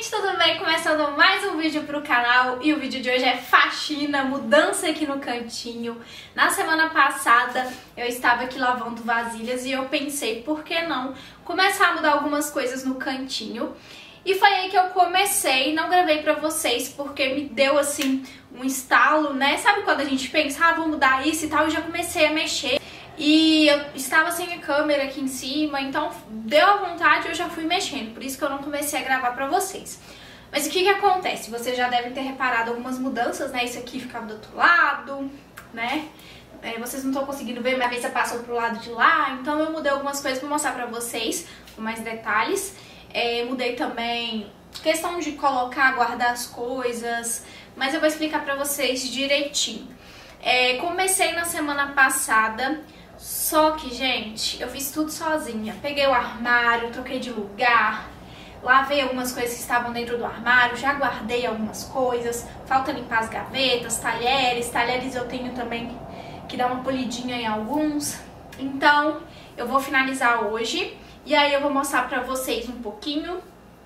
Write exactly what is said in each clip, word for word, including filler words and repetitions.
gente, tudo bem? Começando mais um vídeo pro canal e o vídeo de hoje é faxina, mudança aqui no cantinho. Na semana passada eu estava aqui lavando vasilhas e eu pensei, por que não começar a mudar algumas coisas no cantinho? E foi aí que eu comecei, não gravei pra vocês porque me deu assim um estalo, né? Sabe quando a gente pensa, ah, vou mudar isso e tal, e já comecei a mexer. E eu estava sem a câmera aqui em cima, então deu a vontade e eu já fui mexendo. Por isso que eu não comecei a gravar pra vocês. Mas o que que acontece? Vocês já devem ter reparado algumas mudanças, né? Isso aqui ficava do outro lado, né? É, vocês não estão conseguindo ver, minha mesa passou pro lado de lá. Então eu mudei algumas coisas pra mostrar pra vocês com mais detalhes. É, mudei também questão de colocar, guardar as coisas. Mas eu vou explicar pra vocês direitinho. É, comecei na semana passada. Só que, gente, eu fiz tudo sozinha. Peguei o armário, troquei de lugar, lavei algumas coisas que estavam dentro do armário, já guardei algumas coisas. Falta limpar as gavetas, talheres. Talheres eu tenho também que dar uma polidinha em alguns. Então, eu vou finalizar hoje. E aí eu vou mostrar pra vocês um pouquinho.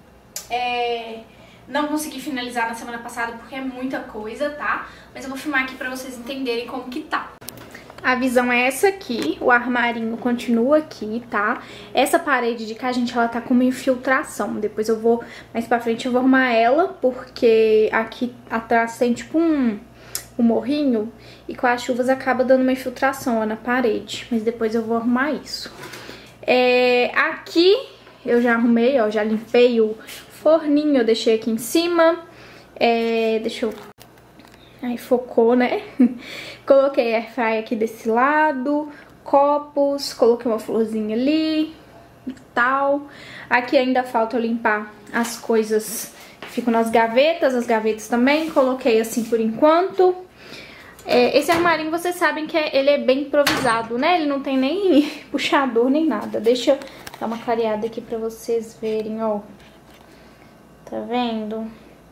É... Não consegui finalizar na semana passada porque é muita coisa, tá? Mas eu vou filmar aqui pra vocês entenderem como que tá. A visão é essa aqui, o armarinho continua aqui, tá? Essa parede de cá, gente, ela tá com uma infiltração. Depois eu vou, mais pra frente eu vou arrumar ela, porque aqui atrás tem tipo um, um morrinho e com as chuvas acaba dando uma infiltração, ó, na parede. Mas depois eu vou arrumar isso. É, aqui eu já arrumei, ó, já limpei o forninho, eu deixei aqui em cima. É, deixa eu... Aí focou, né? Coloquei airfryer aqui desse lado, copos, coloquei uma florzinha ali e tal. Aqui ainda falta eu limpar as coisas que ficam nas gavetas, as gavetas também. Coloquei assim por enquanto. É, esse armarinho, vocês sabem que é, ele é bem improvisado, né? Ele não tem nem puxador nem nada. Deixa eu dar uma clareada aqui pra vocês verem, ó. Tá vendo?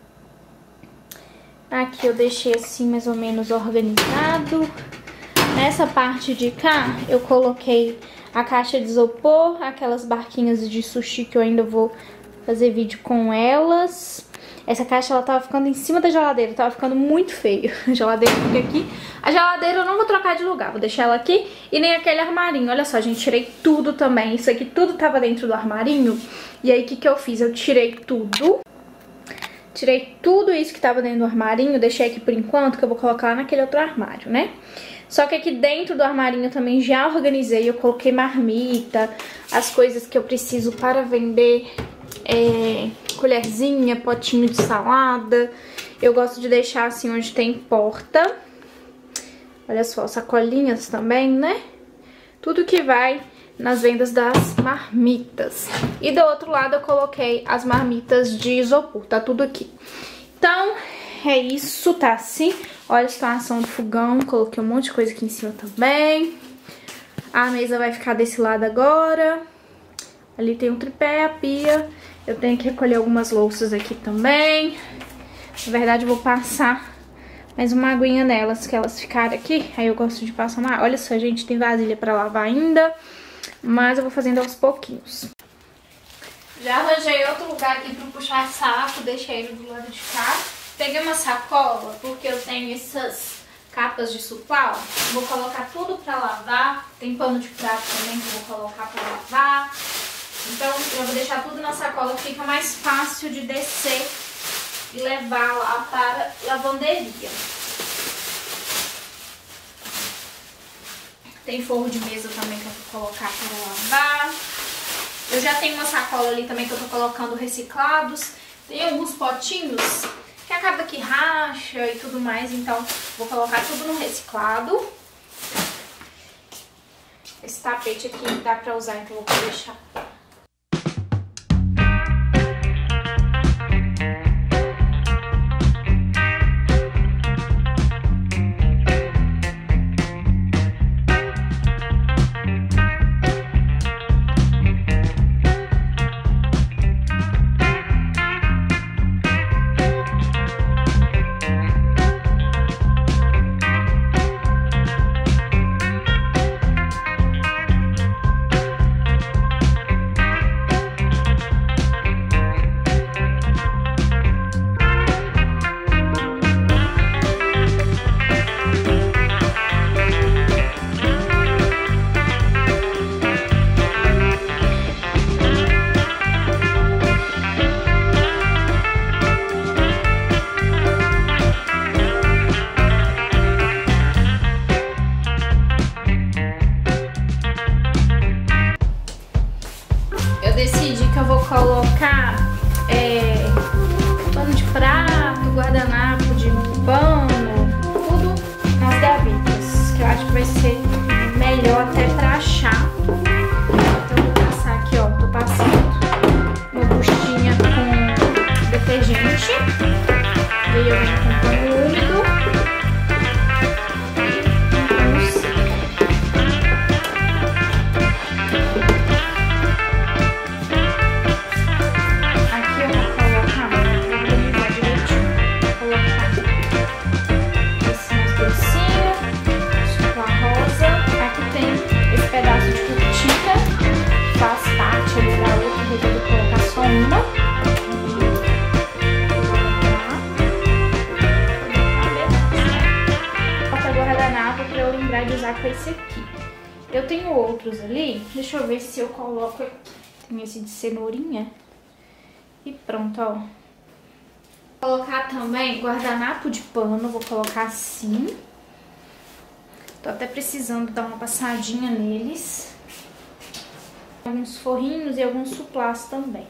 Aqui eu deixei assim mais ou menos organizado. Nessa parte de cá eu coloquei a caixa de isopor, aquelas barquinhas de sushi que eu ainda vou fazer vídeo com elas. Essa caixa ela tava ficando em cima da geladeira, tava ficando muito feio. A geladeira fica aqui. A geladeira eu não vou trocar de lugar, vou deixar ela aqui. E nem aquele armarinho, olha só, gente, tirei tudo também. Isso aqui tudo tava dentro do armarinho. E aí o que que eu fiz? Eu tirei tudo. Tirei tudo isso que tava dentro do armarinho, deixei aqui por enquanto, que eu vou colocar lá naquele outro armário, né? Só que aqui dentro do armarinho eu também já organizei, eu coloquei marmita, as coisas que eu preciso para vender, é, colherzinha, potinho de salada. Eu gosto de deixar assim onde tem porta. Olha só, sacolinhas também, né? Tudo que vai nas vendas das marmitas. E do outro lado eu coloquei as marmitas de isopor, tá tudo aqui. Então, é isso, tá assim. Olha a situação do fogão, coloquei um monte de coisa aqui em cima também. A mesa vai ficar desse lado agora. Ali tem um tripé, a pia. Eu tenho que recolher algumas louças aqui também. Na verdade, eu vou passar mais uma aguinha nelas, que elas ficaram aqui. Aí eu gosto de passar uma... Olha só, gente, tem vasilha pra lavar ainda. Mas eu vou fazendo aos pouquinhos. Já arranjei outro lugar aqui pra puxar saco, deixei ele do lado de cá. Peguei uma sacola, porque eu tenho essas capas de suplá, ó. Vou colocar tudo pra lavar. Tem pano de prato também que eu vou colocar pra lavar. Então eu vou deixar tudo na sacola, fica mais fácil de descer e levar lá para a lavanderia. Tem forro de mesa também que eu vou colocar para lavar. Eu já tenho uma sacola ali também que eu tô colocando reciclados. Tem alguns potinhos que acaba que racha e tudo mais, então vou colocar tudo no reciclado. Esse tapete aqui dá pra usar, então eu vou deixar. prato, guardanapo de pano, tudo nas gavetas, que eu acho que vai ser melhor até pra achar. Então eu vou passar aqui, ó, tô passando uma buchinha com detergente, e aí eu venho com pano úmido. Com esse aqui. Eu tenho outros ali, deixa eu ver se eu coloco aqui. Tem esse de cenourinha. E pronto, ó. Vou colocar também guardanapo de pano, vou colocar assim. Tô até precisando dar uma passadinha neles. Alguns forrinhos e alguns suplás também.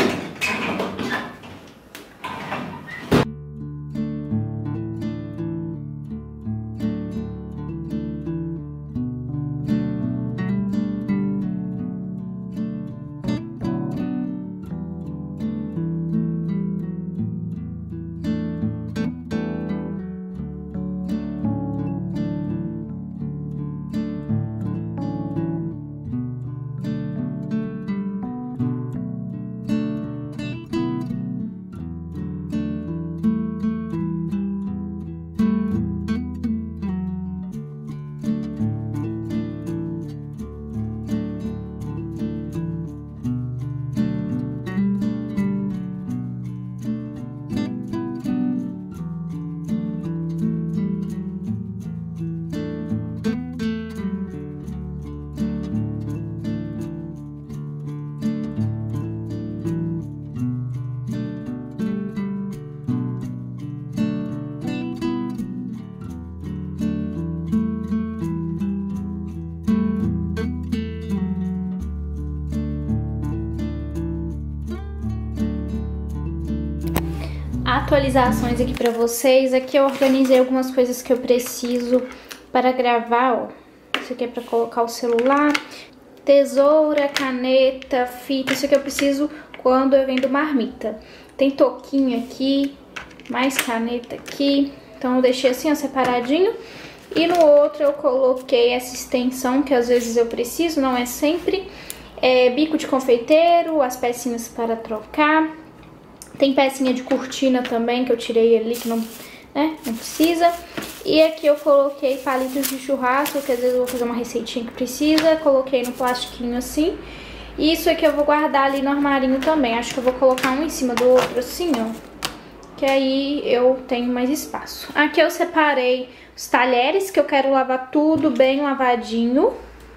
Atualizações aqui pra vocês. Aqui eu organizei algumas coisas que eu preciso para gravar, ó. Isso aqui é pra colocar o celular, tesoura, caneta, fita. Isso aqui eu preciso quando eu vendo marmita. Tem toquinho aqui, mais caneta aqui. Então eu deixei assim, ó, separadinho. E no outro eu coloquei essa extensão, que às vezes eu preciso, não é sempre. É, bico de confeiteiro, as pecinhas para trocar. Tem pecinha de cortina também, que eu tirei ali, que não, né, não precisa. E aqui eu coloquei palitos de churrasco, que às vezes eu vou fazer uma receitinha que precisa. Coloquei no plastiquinho assim. E isso aqui eu vou guardar ali no armarinho também. Acho que eu vou colocar um em cima do outro assim, ó. Que aí eu tenho mais espaço. Aqui eu separei os talheres, que eu quero lavar tudo bem lavadinho.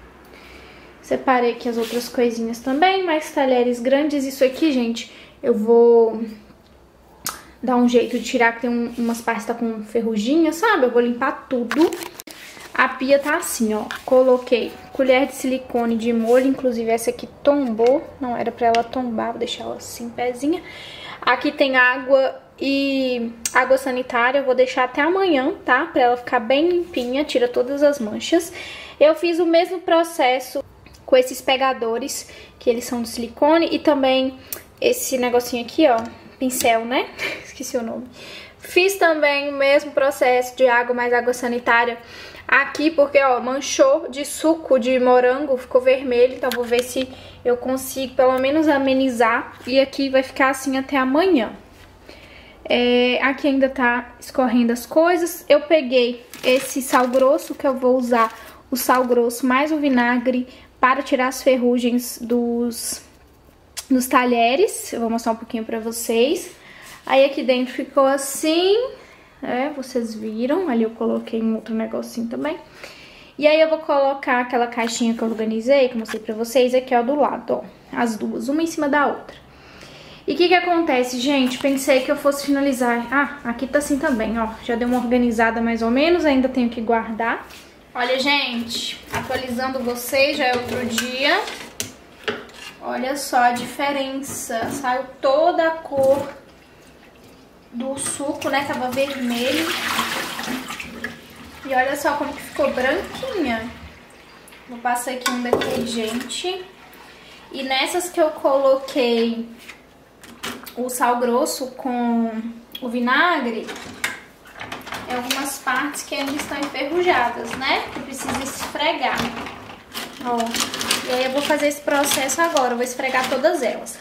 Separei aqui as outras coisinhas também, mais talheres grandes. Isso aqui, gente, eu vou dar um jeito de tirar, que tem um, umas partes que tá com ferruginha, sabe? Eu vou limpar tudo. A pia tá assim, ó. Coloquei colher de silicone de molho, inclusive essa aqui tombou. Não era pra ela tombar, vou deixar ela assim, pezinha. Aqui tem água e água sanitária, eu vou deixar até amanhã, tá? Pra ela ficar bem limpinha, tira todas as manchas. Eu fiz o mesmo processo com esses pegadores, que eles são de silicone, e também esse negocinho aqui, ó, pincel, né? Esqueci o nome. Fiz também o mesmo processo de água mais água sanitária aqui, porque, ó, manchou de suco de morango, ficou vermelho, então vou ver se eu consigo pelo menos amenizar. E aqui vai ficar assim até amanhã. É, aqui ainda tá escorrendo as coisas. Eu peguei esse sal grosso, que eu vou usar o sal grosso mais o vinagre para tirar as ferrugens dos... nos talheres. Eu vou mostrar um pouquinho pra vocês. Aí aqui dentro ficou assim, é, vocês viram. Ali eu coloquei um outro negocinho também. E aí eu vou colocar aquela caixinha que eu organizei, que eu mostrei pra vocês, aqui, ó, do lado, ó. As duas, uma em cima da outra. E o que que acontece, gente? Pensei que eu fosse finalizar... Ah, aqui tá assim também, ó. Já deu uma organizada mais ou menos, ainda tenho que guardar. Olha, gente, atualizando vocês, já é outro dia. Olha só a diferença, saiu toda a cor do suco, né? Tava vermelho. E olha só como que ficou branquinha. Vou passar aqui um detergente. E nessas que eu coloquei o sal grosso com o vinagre, é algumas partes que ainda estão enferrujadas, né? Que precisa esfregar. Ó, e aí eu vou fazer esse processo agora, eu vou esfregar todas elas.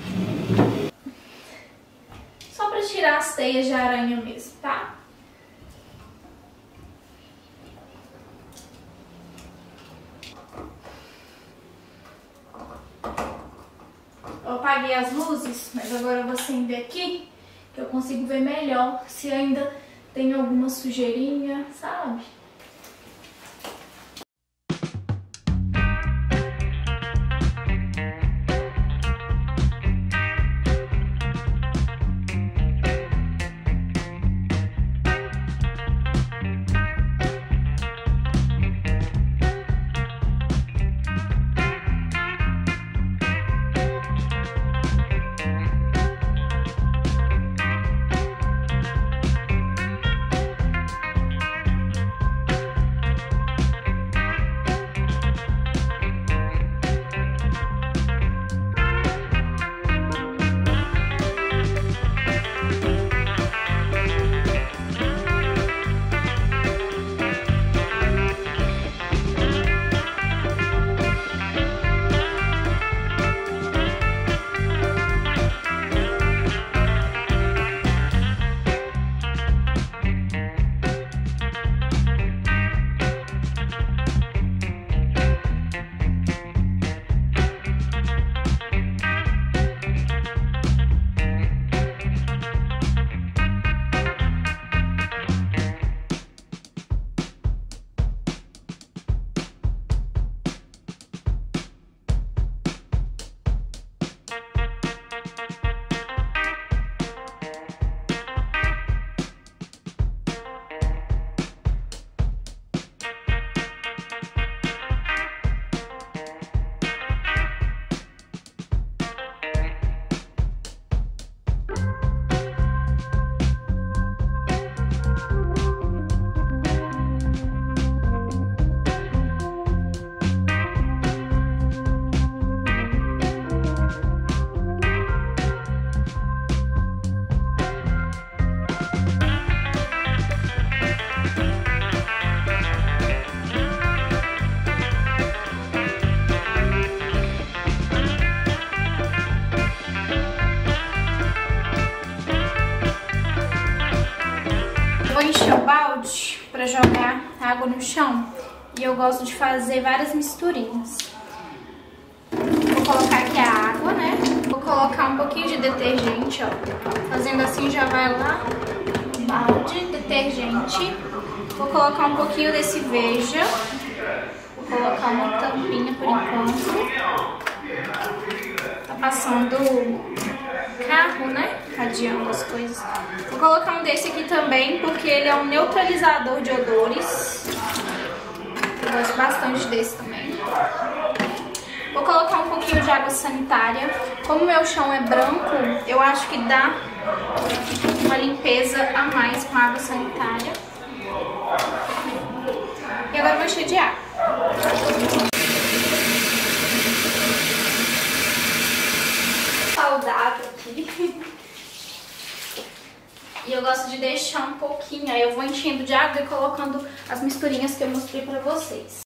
tirar as teias de aranha mesmo, tá? apaguei as luzes, mas agora eu vou acender aqui, que eu consigo ver melhor se ainda tem alguma sujeirinha, sabe? Vou encher o balde pra jogar água no chão e eu gosto de fazer várias misturinhas. Vou colocar aqui a água, né? Vou colocar um pouquinho de detergente, ó. Fazendo assim já vai lá, balde, detergente. Vou colocar um pouquinho desse Veja. Vou colocar uma tampinha por enquanto. Tá passando carro, né? Radiando as coisas. Vou colocar um desse aqui também, porque ele é um neutralizador de odores. Eu gosto bastante desse também. Vou colocar um pouquinho de água sanitária. Como meu chão é branco, eu acho que dá uma limpeza a mais com água sanitária. E agora eu vou encher de água. Saudável aqui. E eu gosto de deixar um pouquinho, aí eu vou enchendo de água e colocando as misturinhas que eu mostrei pra vocês.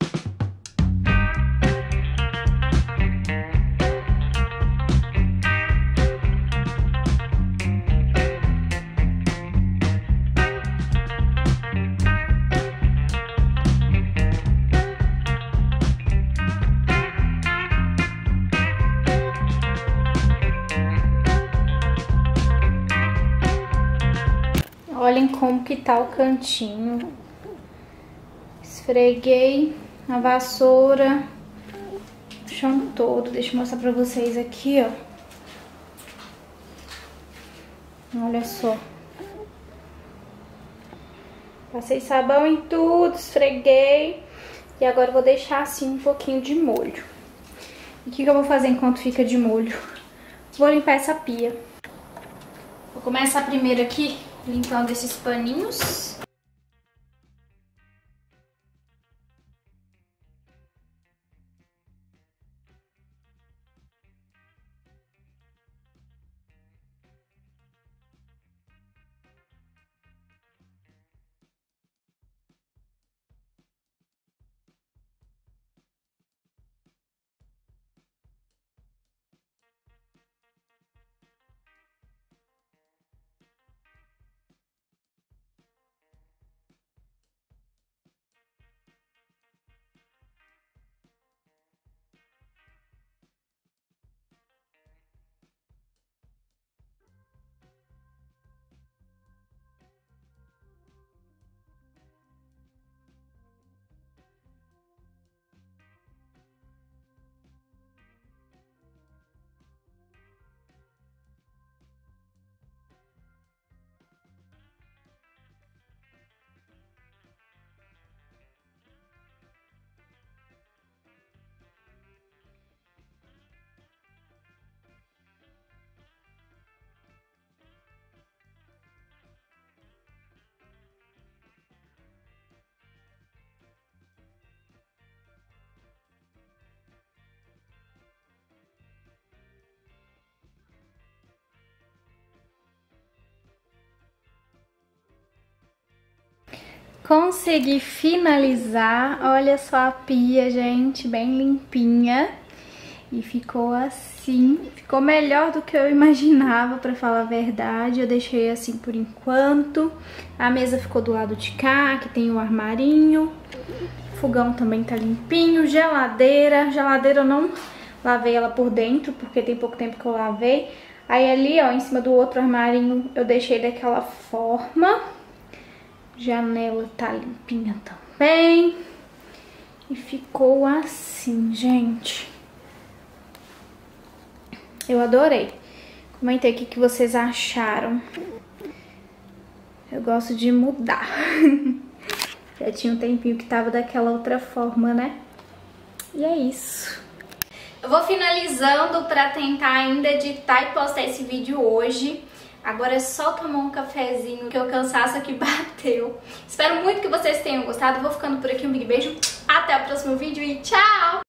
Olhem como que tá o cantinho. Esfreguei a vassoura, o chão todo. Deixa eu mostrar pra vocês aqui, ó. Olha só. Passei sabão em tudo, esfreguei. E agora eu vou deixar assim um pouquinho de molho. E o que que eu vou fazer enquanto fica de molho? Vou limpar essa pia. Vou começar primeiro aqui limpando esses paninhos. Consegui finalizar. Olha só a pia, gente, bem limpinha. E ficou assim. Ficou melhor do que eu imaginava, pra falar a verdade. Eu deixei assim por enquanto. A mesa ficou do lado de cá, aqui tem o armarinho. O fogão também tá limpinho. Geladeira. Geladeira eu não lavei ela por dentro, porque tem pouco tempo que eu lavei. Aí ali, ó, em cima do outro armarinho, eu deixei daquela forma. Janela tá limpinha também. E ficou assim, gente. Eu adorei. Comentei o que vocês acharam. Eu gosto de mudar. Já tinha um tempinho que tava daquela outra forma, né? E é isso. Eu vou finalizando pra tentar ainda editar e postar esse vídeo hoje. Agora é só tomar um cafezinho, que o cansaço aqui bateu. Espero muito que vocês tenham gostado. Vou ficando por aqui. Um big beijo. Até o próximo vídeo e tchau!